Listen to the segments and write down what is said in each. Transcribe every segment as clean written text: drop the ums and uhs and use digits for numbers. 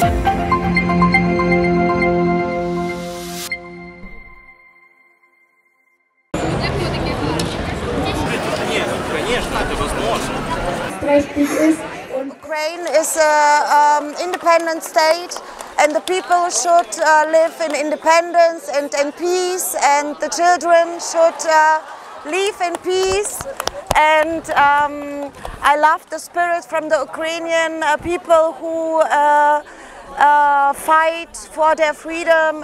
Ukraine is an independent state, and the people should live in independence and peace, and the children should live in peace. And I love the spirit from the Ukrainian people who fight for their freedom.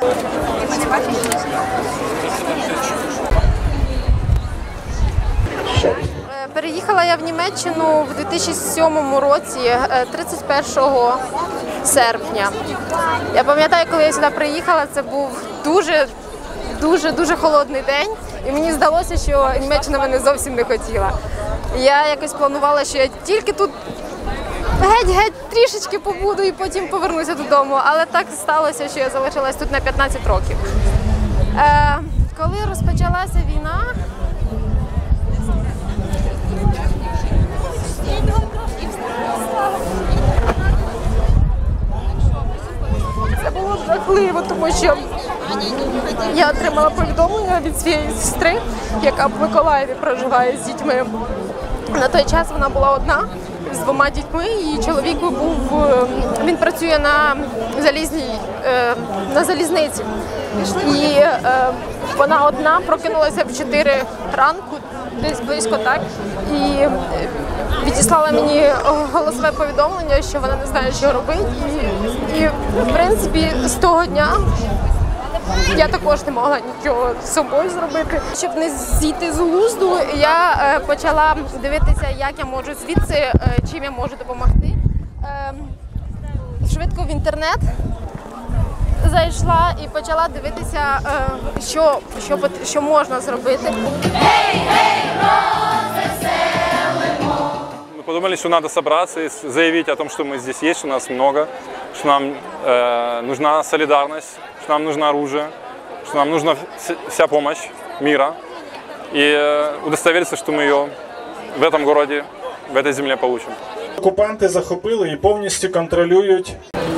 Переїхала я в Німеччину в 2007 році, 31 серпня. Я пам'ятаю, коли я сюди приїхала, це був дуже холодний день, і мені здалося, що Німеччина мене зовсім не хотіла. Я якось планувала, що я тільки тут геть трішечки побуду і потім повернуся додому, але так сталося, що я залишилась тут на 15 років. Коли розпочалася війна, це було жахливо, тому що я отримала повідомлення від своєї сестри, яка в Миколаєві проживає з дітьми. На той час вона була одна з 2 дітьми, і чоловік він працює на залізниці. І вона одна прокинулася в 4 ранку, десь близько так, і відіслала мені голосове повідомлення, що вона не знає, що робити. І в принципі, з того дня я також не могла нічого з собою зробити. Щоб не зійти з глузду, я почала дивитися, як я можу звідси, чим я можу допомогти. Швидко в інтернет зайшла і почала дивитися, що можна зробити. Мы подумали, что надо собраться и заявить о том, что мы здесь есть, что нас много, что нам нужна солидарность, что нам нужно оружие, что нам нужна вся помощь мира. И удостовериться, что мы ее в этом городе, в этой земле получим. Окупанти захопили і повністю контролюють.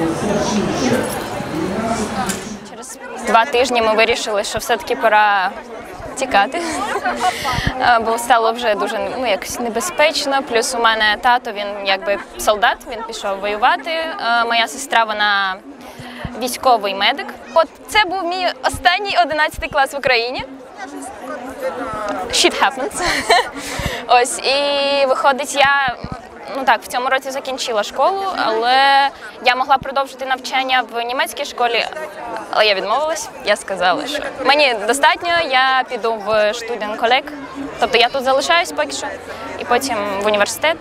Через 2 тижні ми вирішили, що все-таки пора тікати, бо стало вже дуже якось небезпечно. Плюс у мене тато, він якби солдат, він пішов воювати. Моя сестра, вона військовий медик. От це був мій останній 11 клас в Україні. Shit happens. Ось, і виходить, я в цьому році закінчила школу, але я могла продовжити навчання в німецькій школі, але я відмовилась. Я сказала, що мені достатньо, я піду в студент-колег, тобто я тут залишаюсь поки що, і потім в університет.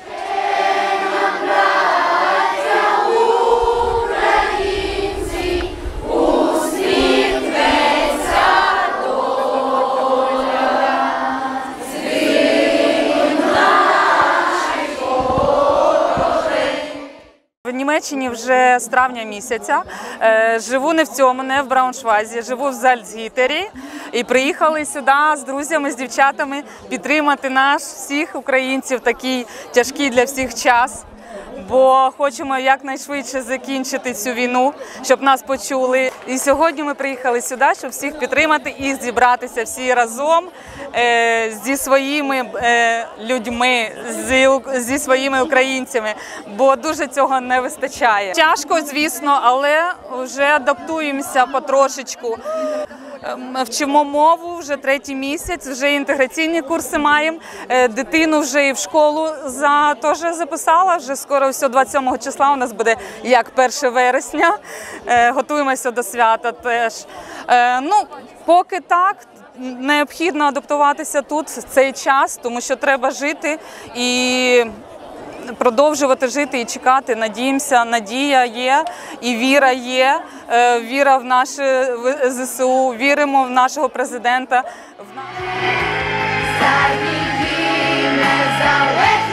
В Німеччині вже з травня місяця. Живу не в цьому, не в Брауншвайзі, живу в Зальцгітері. І приїхали сюди з друзями, з дівчатами підтримати всіх українців в такий тяжкий для всіх час. Бо хочемо якнайшвидше закінчити цю війну, щоб нас почули. І сьогодні ми приїхали сюди, щоб всіх підтримати і зібратися всі разом зі своїми людьми, зі своїми українцями, бо дуже цього не вистачає. Тяжко, звісно, але вже адаптуємося потрошечку. Вчимо мову вже 3-й місяць, вже інтеграційні курси маємо. Дитину вже і в школу теж записала, вже скоро 27 числа у нас буде як 1 вересня. Готуємося до свята теж. Поки так, необхідно адаптуватися тут в цей час, тому що треба жити і продовжувати жити і чекати. Надіємося, надія є і віра є. Віра в наше ЗСУ, віримо в нашого президента.